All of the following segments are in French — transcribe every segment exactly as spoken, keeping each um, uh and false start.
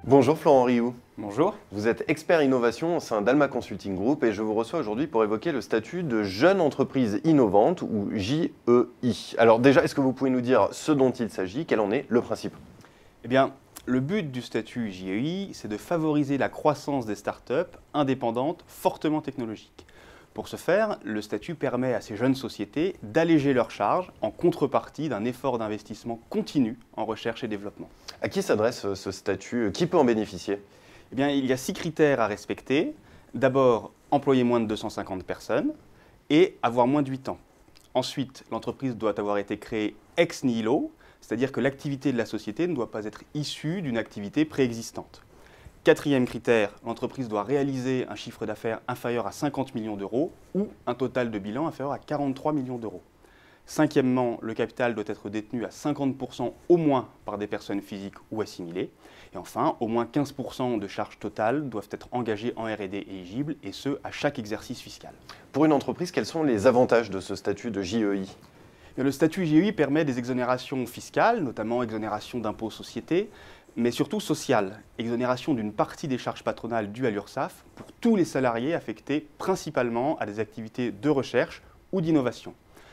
Bonjour Florent Rioux. Bonjour. Vous êtes expert innovation au sein d'Alma Consulting Group et je vous reçois aujourd'hui pour évoquer le statut de jeune entreprise innovante ou J E I. Alors déjà, est-ce que vous pouvez nous dire ce dont il s'agit, quel en est le principe? Eh bien, le but du statut J E I, c'est de favoriser la croissance des startups indépendantes, fortement technologiques. Pour ce faire, le statut permet à ces jeunes sociétés d'alléger leurs charges en contrepartie d'un effort d'investissement continu en recherche et développement. À qui s'adresse ce statut? Qui peut en bénéficier? Eh bien, il y a six critères à respecter. D'abord, employer moins de deux cent cinquante personnes et avoir moins de huit ans. Ensuite, l'entreprise doit avoir été créée ex nihilo, c'est-à-dire que l'activité de la société ne doit pas être issue d'une activité préexistante. Quatrième critère, l'entreprise doit réaliser un chiffre d'affaires inférieur à cinquante millions d'euros ou un total de bilan inférieur à quarante-trois millions d'euros. Cinquièmement, le capital doit être détenu à cinquante pour cent au moins par des personnes physiques ou assimilées. Et enfin, au moins quinze pour cent de charges totales doivent être engagées en R et D éligible, et ce, à chaque exercice fiscal. Pour une entreprise, quels sont les avantages de ce statut de J E I? Le statut J E I permet des exonérations fiscales, notamment exonération d'impôts sociétés, mais surtout sociales, exonération d'une partie des charges patronales dues à l'URSSAF pour tous les salariés affectés principalement à des activités de recherche ou d'innovation.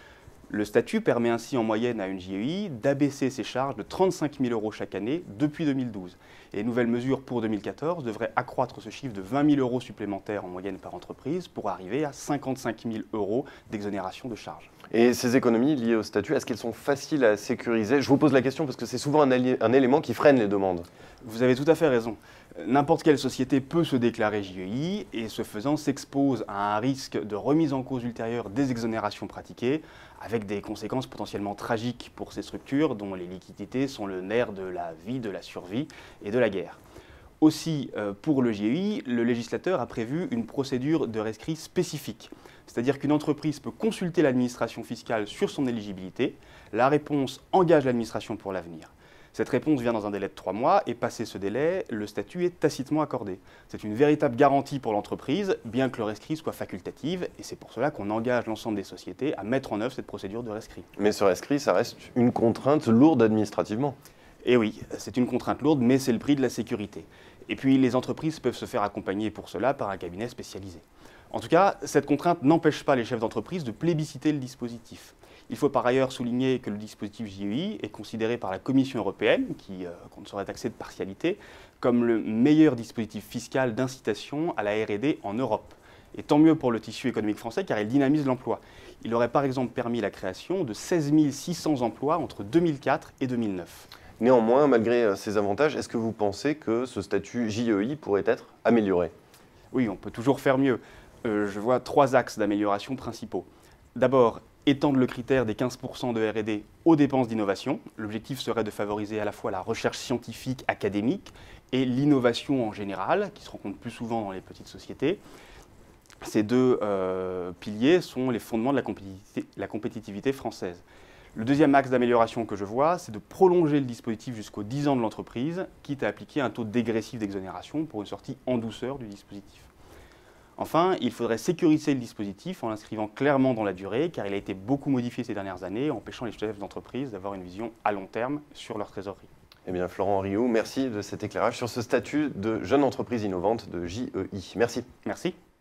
Le statut permet ainsi en moyenne à une J E I d'abaisser ses charges de trente-cinq mille euros chaque année depuis deux mille douze. Et les nouvelles mesures pour deux mille quatorze devraient accroître ce chiffre de vingt mille euros supplémentaires en moyenne par entreprise pour arriver à cinquante-cinq mille euros d'exonération de charges. Et ces économies liées au statut, est-ce qu'elles sont faciles à sécuriser? Je vous pose la question parce que c'est souvent un, un élément qui freine les demandes. Vous avez tout à fait raison. N'importe quelle société peut se déclarer J E I et ce faisant s'expose à un risque de remise en cause ultérieure des exonérations pratiquées avec des conséquences potentiellement tragiques pour ces structures dont les liquidités sont le nerf de la vie, de la survie et de la guerre. Aussi, pour le J E I, le législateur a prévu une procédure de rescrit spécifique. C'est-à-dire qu'une entreprise peut consulter l'administration fiscale sur son éligibilité. La réponse engage l'administration pour l'avenir. Cette réponse vient dans un délai de trois mois et passé ce délai, le statut est tacitement accordé. C'est une véritable garantie pour l'entreprise, bien que le rescrit soit facultatif, et c'est pour cela qu'on engage l'ensemble des sociétés à mettre en œuvre cette procédure de rescrit. Mais ce rescrit, ça reste une contrainte lourde administrativement. Et oui, c'est une contrainte lourde, mais c'est le prix de la sécurité. Et puis les entreprises peuvent se faire accompagner pour cela par un cabinet spécialisé. En tout cas, cette contrainte n'empêche pas les chefs d'entreprise de plébisciter le dispositif. Il faut par ailleurs souligner que le dispositif J E I est considéré par la Commission européenne, qui, euh, qu'on ne saurait taxer de partialité, comme le meilleur dispositif fiscal d'incitation à la R et D en Europe. Et tant mieux pour le tissu économique français car il dynamise l'emploi. Il aurait par exemple permis la création de seize mille six cents emplois entre deux mille quatre et deux mille neuf. Néanmoins, malgré ces avantages, est-ce que vous pensez que ce statut J E I pourrait être amélioré? Oui, on peut toujours faire mieux. Euh, je vois trois axes d'amélioration principaux. D'abord, étendre le critère des quinze pour cent de R et D aux dépenses d'innovation. L'objectif serait de favoriser à la fois la recherche scientifique académique et l'innovation en général, qui se rencontre plus souvent dans les petites sociétés. Ces deux euh, piliers sont les fondements de la compétitivité, la compétitivité française. Le deuxième axe d'amélioration que je vois, c'est de prolonger le dispositif jusqu'aux dix ans de l'entreprise, quitte à appliquer un taux dégressif d'exonération pour une sortie en douceur du dispositif. Enfin, il faudrait sécuriser le dispositif en l'inscrivant clairement dans la durée, car il a été beaucoup modifié ces dernières années, empêchant les chefs d'entreprise d'avoir une vision à long terme sur leur trésorerie. Eh bien, Florent Rioux, merci de cet éclairage sur ce statut de jeune entreprise innovante de J E I. Merci. Merci.